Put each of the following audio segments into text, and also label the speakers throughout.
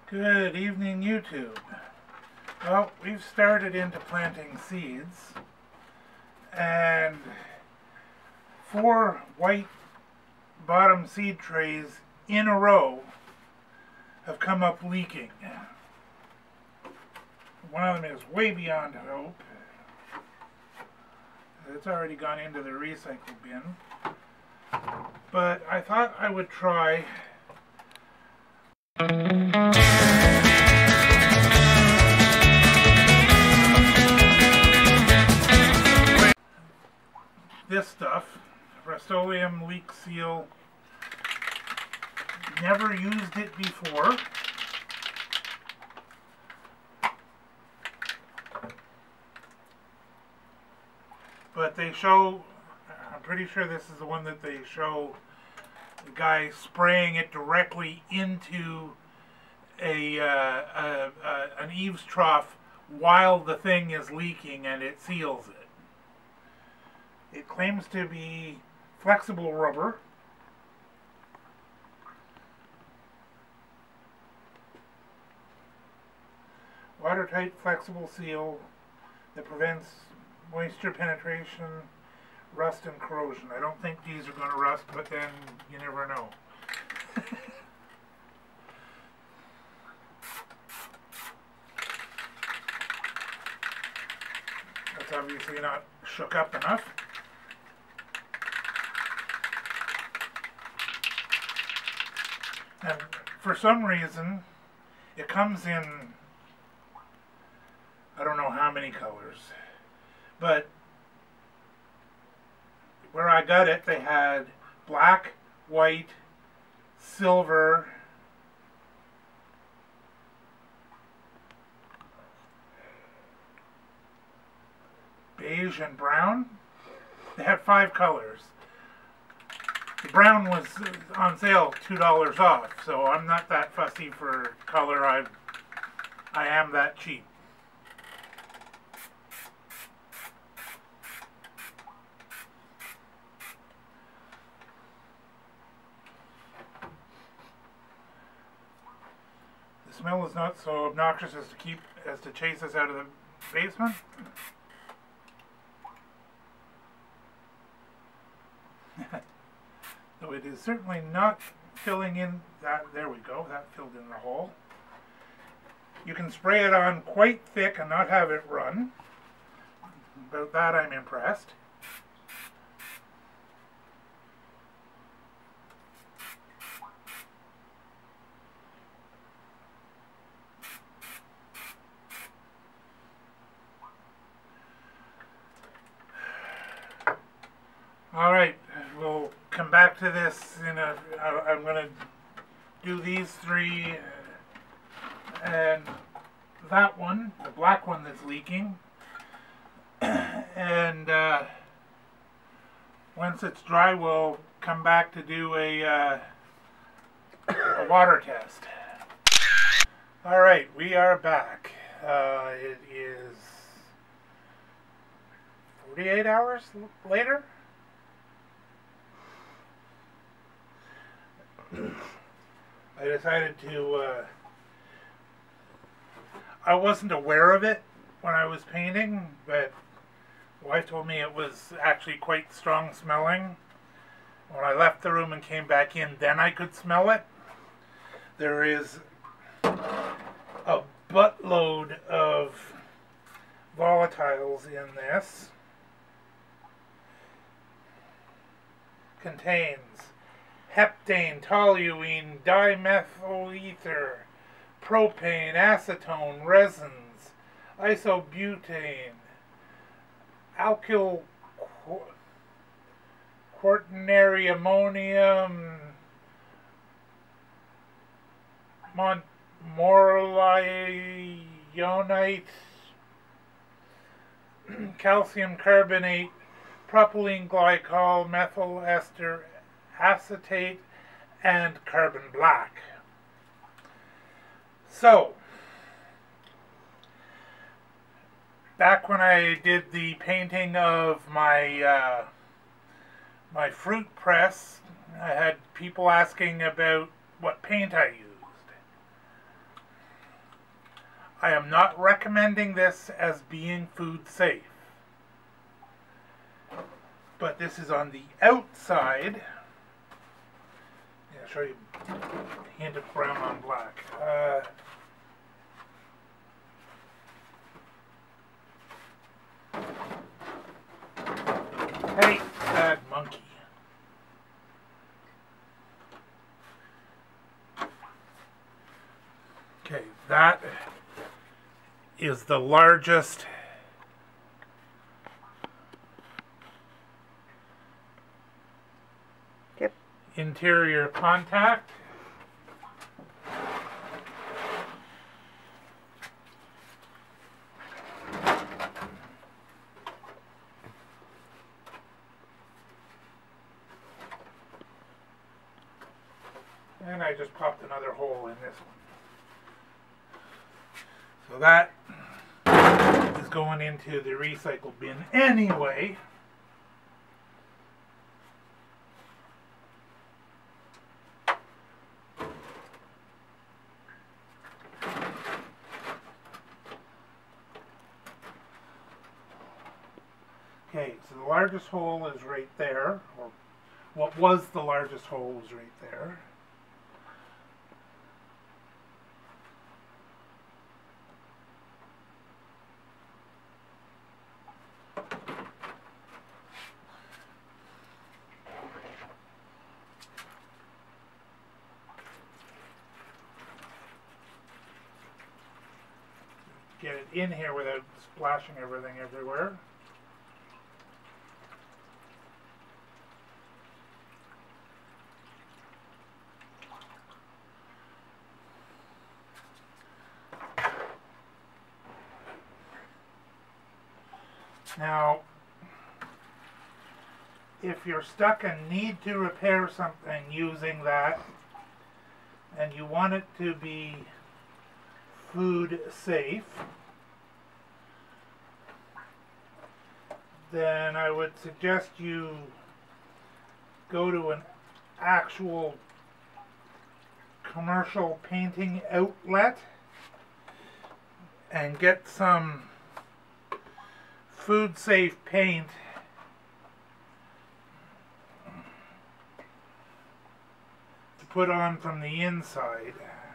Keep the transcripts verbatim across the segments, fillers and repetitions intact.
Speaker 1: Good evening, YouTube. Well, we've started into planting seeds, and four white bottom seed trays in a row have come up leaking. One of them is way beyond hope. It's already gone into the recycle bin. But I thought I would try this stuff, Rust-Oleum Leak Seal. Never used it before. But they show, I'm pretty sure this is the one that they show the guy spraying it directly into a, uh, a, a an eaves trough while the thing is leaking, and it seals it. It claims to be flexible rubber. Watertight flexible seal that prevents moisture penetration, rust, and corrosion. I don't think these are going to rust, but then you never know. That's obviously not shook up enough. And for some reason, it comes in, I don't know how many colors, but where I got it, they had black, white, silver, beige, and brown. They had five colors. The brown was on sale, two dollars off, so I'm not that fussy for color. I, I am that cheap. The smell is not so obnoxious as to keep as to chase us out of the basement. Though it is certainly not filling in that, there we go, that filled in the hole. You can spray it on quite thick and not have it run. About that I'm impressed. Alright, we'll come back to this in a, I, I'm going to do these three, and that one, the black one that's leaking, and uh, once it's dry we'll come back to do a, uh, a water test. Alright, we are back. Uh, it is forty-eight hours later? I decided to, uh, I wasn't aware of it when I was painting, but my wife told me it was actually quite strong smelling. When I left the room and came back in, then I could smell it. There is a buttload of volatiles in this. Contains heptane, toluene, dimethyl ether, propane, acetone, resins, isobutane, alkyl qu quaternary ammonium, morlionite, calcium carbonate, propylene glycol, methyl ester acetate, and carbon black. So, back when I did the painting of my uh, my fruit press, I had people asking about what paint I used. I am not recommending this as being food safe. But this is on the outside. Yeah, I'll show you a hint of brown on black. Uh, hey, bad monkey. Okay, that is the largest
Speaker 2: Yep.
Speaker 1: interior contact. And I just popped another hole in this one. So that is going into the recycle bin anyway. Okay, so the largest hole is right there, or what was the largest hole was right there. Get it in here without splashing everything everywhere. Now, if you're stuck and need to repair something using that, and you want it to be food safe, then I would suggest you go to an actual commercial painting outlet and get some food safe paint to put on from the inside.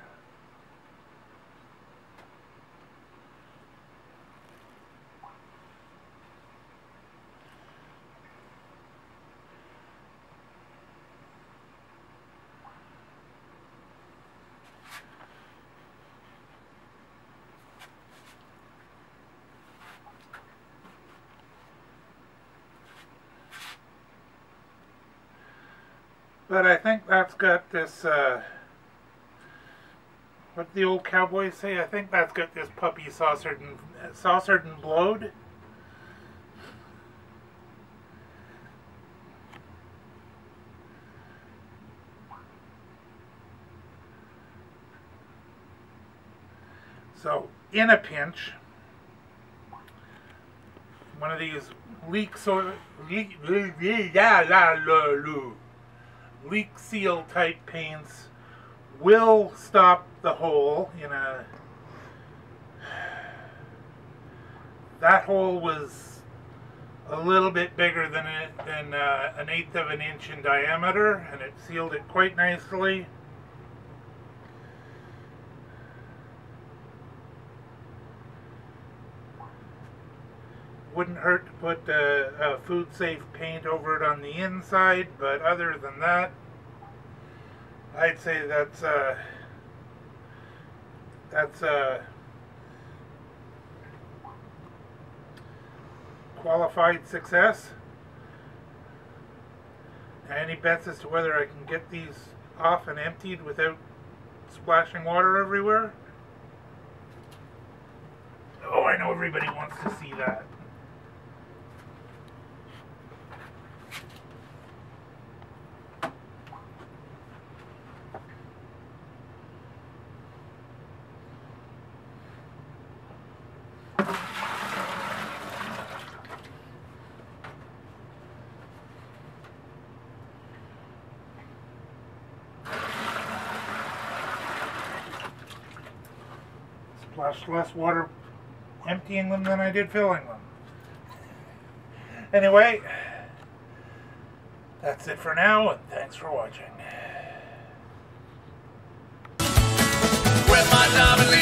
Speaker 1: But I think that's got this, uh, what the old cowboys say, I think that's got this puppy saucered and, saucered and blowed. So, in a pinch, one of these leak, so, leak, leak seal type paints will stop the hole in a... That hole was a little bit bigger than, it, than uh, an eighth of an inch in diameter, and it sealed it quite nicely. Wouldn't hurt to put uh, a food safe paint over it on the inside, but other than that, I'd say that's uh, that's a qualified success. Any bets as to whether I can get these off and emptied without splashing water everywhere? Oh, I know everybody wants to see that. much less water emptying them than I did filling them. Anyway, that's it for now, and thanks for watching. With my